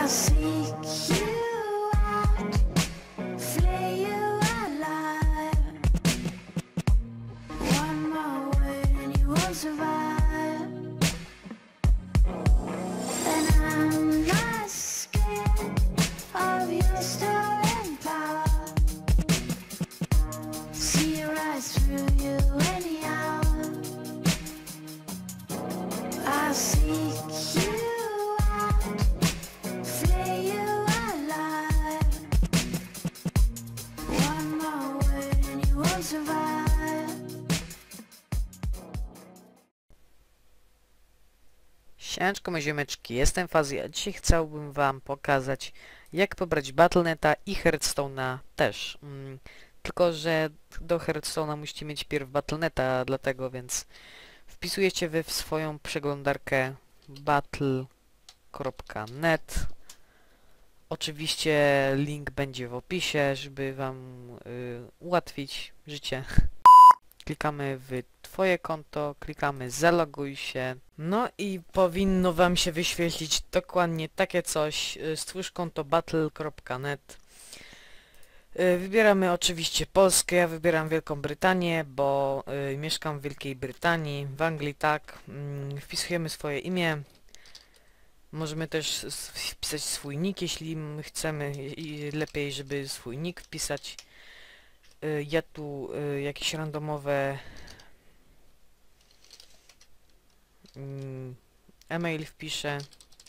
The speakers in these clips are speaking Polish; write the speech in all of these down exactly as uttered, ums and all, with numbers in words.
I'll seek you out, flay you alive. One more word and you won't survive. And I'm not scared of your stolen power. See right through you anyhow. I'll seek you out, flay you alive. One more word and you won't survive. Siemanczko, moje ziomeczki, jestem Fazji, a dzisiaj chciałbym wam pokazać, jak pobrać Battle dot neta i Hearthstone'a też. Mm, tylko, że do Hearthstone'a musicie mieć pierw Battle dot neta, dlatego więc wpisujecie wy w swoją przeglądarkę battle kropka net. Oczywiście link będzie w opisie, żeby wam y, ułatwić życie. Klikamy w twoje konto, klikamy zaloguj się. No i powinno wam się wyświetlić dokładnie takie coś. Stwórz konto battle kropka net. Wybieramy oczywiście Polskę, ja wybieram Wielką Brytanię, bo y, mieszkam w Wielkiej Brytanii, w Anglii tak. Mm, wpisujemy swoje imię. Możemy też wpisać swój nick, jeśli chcemy, i lepiej, żeby swój nick wpisać. Y, ja tu y, jakieś randomowe e-mail wpiszę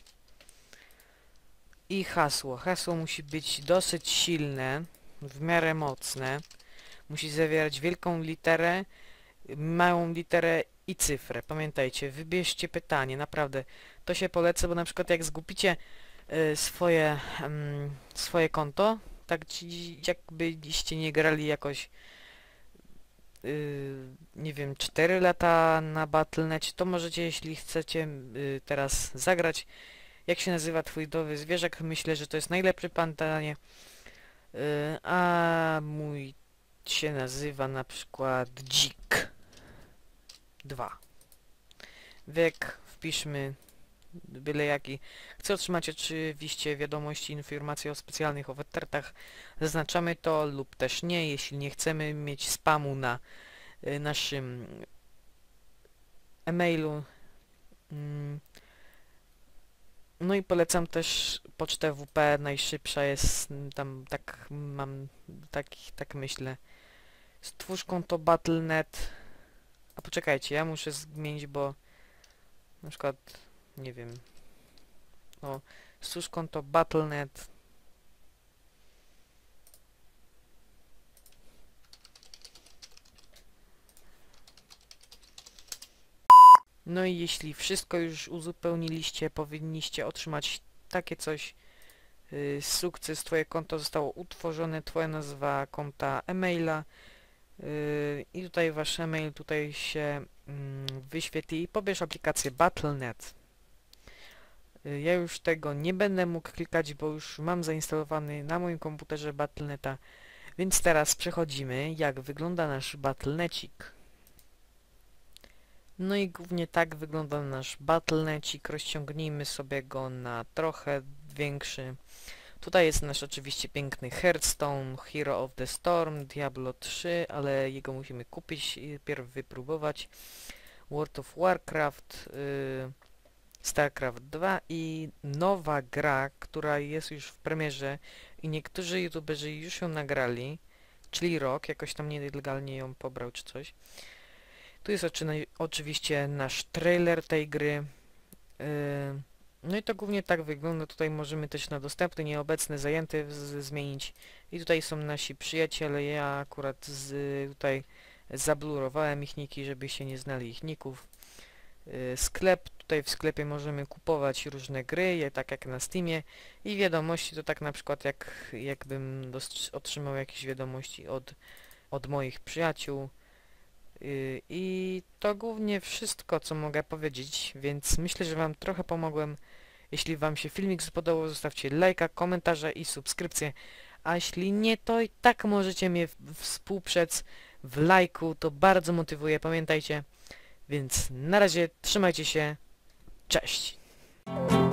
i hasło. Hasło musi być dosyć silne, w miarę mocne. Musi zawierać wielką literę, małą literę i cyfrę. Pamiętajcie, wybierzcie pytanie, naprawdę. To się polecę, bo na przykład jak zgubicie y, swoje, y, swoje konto, tak ci, jakbyście nie grali jakoś Yy, nie wiem, cztery lata na Battle dot necie, to możecie, jeśli chcecie yy, teraz zagrać. Jak się nazywa twój dowy zwierzak? Myślę, że to jest najlepsze pytanie. Yy, a mój się nazywa na przykład Dzik dwa. Wiek wpiszmy byle jaki. Chcę otrzymać oczywiście wiadomości, informacje o specjalnych ofertach. Zaznaczamy to lub też nie, jeśli nie chcemy mieć spamu na y, naszym e-mailu. Mm. No i polecam też pocztę W P, najszybsza jest tam, tak mam, tak, tak myślę. Stwórz konto battle kropka net. A poczekajcie, ja muszę zmienić, bo na przykład nie wiem. O, stwórz konto battle kropka net. No i jeśli wszystko już uzupełniliście, powinniście otrzymać takie coś. Yy, sukces, twoje konto zostało utworzone, twoja nazwa konta e-maila. Yy, I tutaj wasz e-mail tutaj się yy, wyświetli i pobierz aplikację battle kropka net. Ja już tego nie będę mógł klikać, bo już mam zainstalowany na moim komputerze battle kropka neta. Więc teraz przechodzimy, jak wygląda nasz battle kropka necik. No i głównie tak wygląda nasz battle kropka necik. Rozciągnijmy sobie go na trochę większy. Tutaj jest nasz oczywiście piękny Hearthstone, Hero of the Storm, Diablo trzy, ale jego musimy kupić i pierw wypróbować. World of Warcraft, yy, StarCraft dwa i nowa gra, która jest już w premierze i niektórzy youtuberzy już ją nagrali, czyli Rock, jakoś tam nielegalnie ją pobrał czy coś. Tu jest oczy, oczywiście nasz trailer tej gry. Yy, no i to głównie tak wygląda. Tutaj możemy też na dostępny, nieobecny, zajęty z, zmienić. I tutaj są nasi przyjaciele. Ja akurat z, tutaj zablurowałem ich niki, żeby się nie znali ich ników. Yy, sklep. Tutaj w sklepie możemy kupować różne gry, je, tak jak na Steamie. I wiadomości to tak na przykład jak jakbym otrzymał jakieś wiadomości od, od moich przyjaciół. Yy, I to głównie wszystko, co mogę powiedzieć, więc myślę, że wam trochę pomogłem. Jeśli wam się filmik spodobał, zostawcie lajka, komentarza i subskrypcję. A jeśli nie, to i tak możecie mnie współprzec w lajku, to bardzo motywuje, pamiętajcie. Więc na razie, trzymajcie się, cześć!